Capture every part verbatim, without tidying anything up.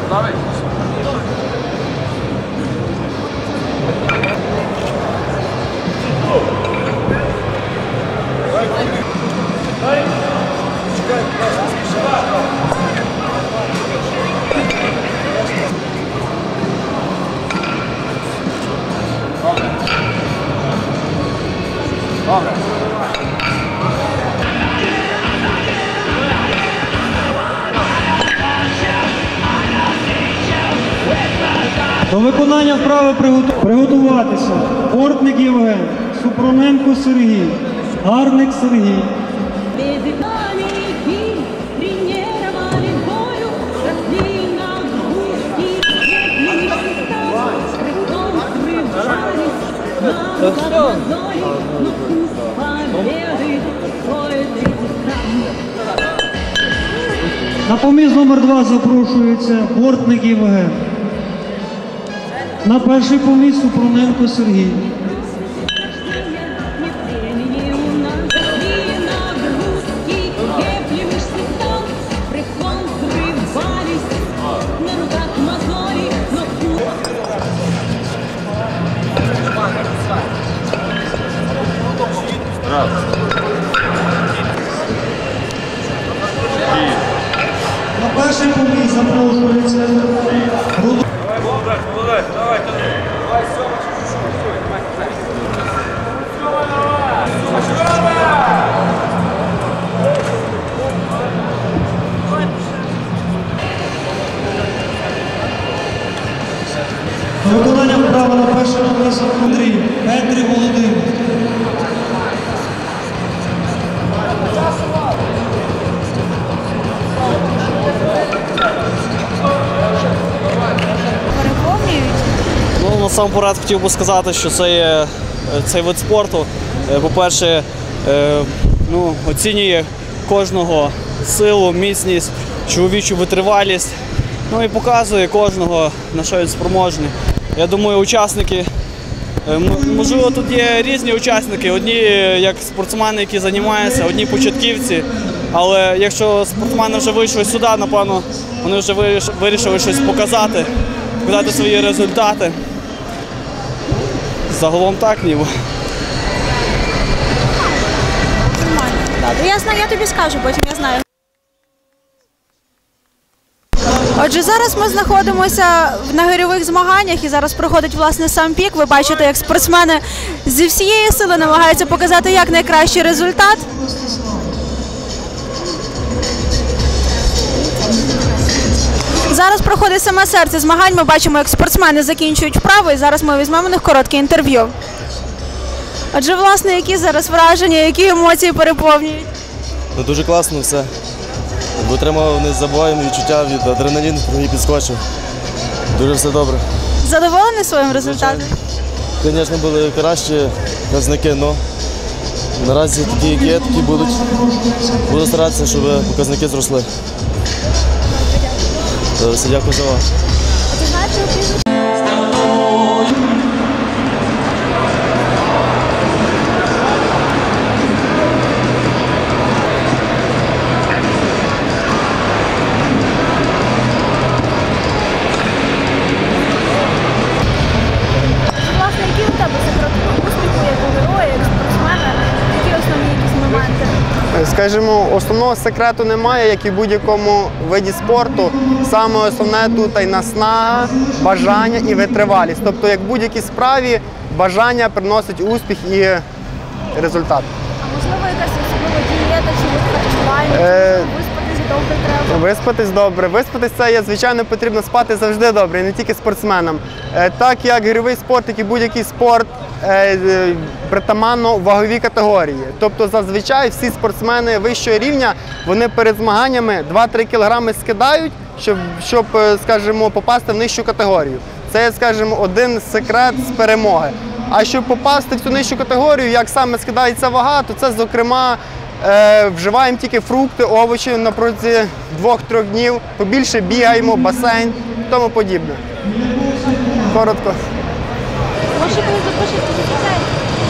До виконання вправи приготуватися. Бортник Євген, Супроненко Сергій, Гарник Сергій. На поміст номер два запрошується Бортник Євген. На перший поміст Супроненко Сергій. На перший поміст запрошується Рудольф. Давай, давай, давай, До виконання вправи на першому помісті Андрій, Петрі Володимир. Ну, насамперед хотів би сказати, що це є, цей вид спорту, по-перше, ну, оцінює кожного силу, міцність, чоловічу витривалість, ну і показує кожного, на що він спроможний. Я думаю, учасники, можливо, тут є різні учасники, одні як спортсмени, які займаються, одні початківці, але якщо спортсмени вже вийшли сюди, напевно, вони вже вирішили щось показати, показати свої результати. Загалом так, ніби. Я знаю, я тобі скажу, потім я знаю. Отже, зараз ми знаходимося на гирьових змаганнях і зараз проходить, власне, сам пік. Ви бачите, як спортсмени зі всієї сили намагаються показати як найкращий результат. Зараз проходить саме серце змагань. Ми бачимо, як спортсмени закінчують вправи, і зараз ми візьмемо у них коротке інтерв'ю. Отже, власне, які зараз враження, які емоції переповнюють? Ну, дуже класно все. Отримав незабуваємі відчуття від адреналіну, який підскочив. Дуже все добре. Задоволений своїм результатом? Звісно, були кращі показники, але наразі такі, які є, такі будуть. Буду старатися, щоб показники зросли. Все, дякую за увагу. А ти знаєш, що прізвище? Власне, які у тебе секрети успіху, як у героя, як спортсмена? Які основні якісь моменти? Скажімо, основного секрету немає, як і в будь-якому виді спорту. Саме основне тут і наснага, бажання і витривалість. Тобто, як в будь-якій справі, бажання приносить успіх і результат. А можливо, якась особлива дієта чи харчування, Е... виспатись добре треба? Виспатись добре. Виспатись це є, звичайно, потрібно спати завжди добре, і не тільки спортсменам. Так як гирьовий спорт, як і будь-який спорт, притаманно вагові категорії. Тобто зазвичай всі спортсмени вищого рівня, вони перед змаганнями два-три кілограми скидають, щоб, щоб, скажімо, попасти в нижчу категорію. Це, скажімо, один секрет з перемоги. А щоб попасти в цю нижчу категорію, як саме скидається вага, то це, зокрема, е, вживаємо тільки фрукти, овочі на протязі двох-трьох днів, побільше бігаємо, басейн і тому подібне. Коротко. Може, коли запишете дітей?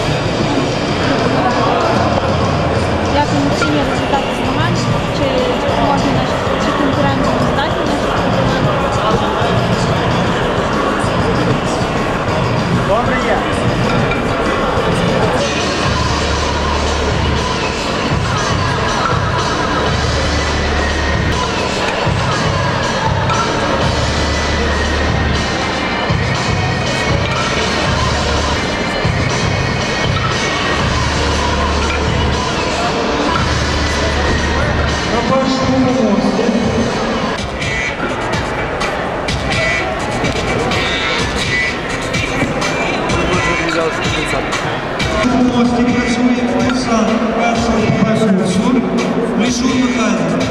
Як він оцінює результати змагань? Чи можна наші, чи конкуренти не здатні наші конкуренти? У мості працює курсант першого курсу Мішук Михайло.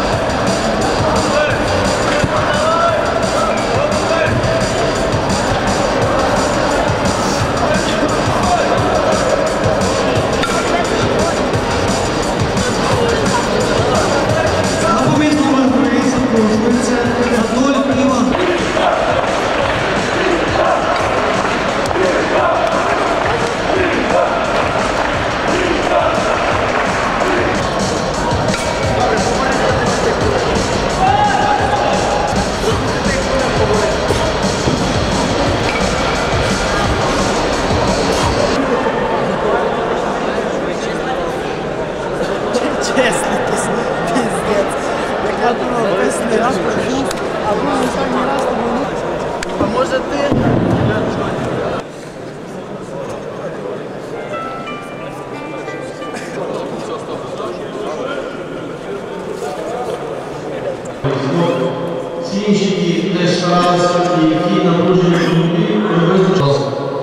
Всі інші, які теж старалися і які напружені групі, визначилися.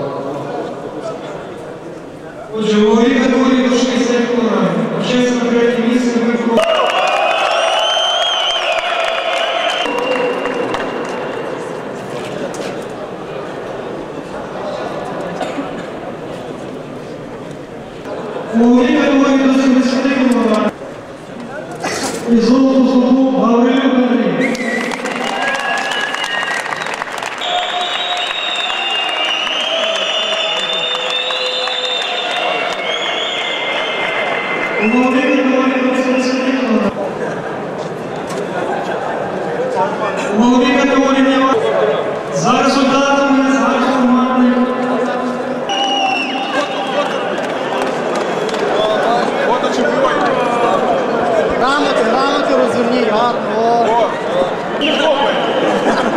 Отже, у голові категорії до шістдесят кілограмів. Чесно, на третє місце ми про... У голові категорії до сімдесят кілограмів. І золоту здобув Гаврилюк Андрій. У голові категорії до сімдесят кілограмів. У голові категорії немає. За результатами загальномандних. Грамоти, грамоти розверніть, гарно.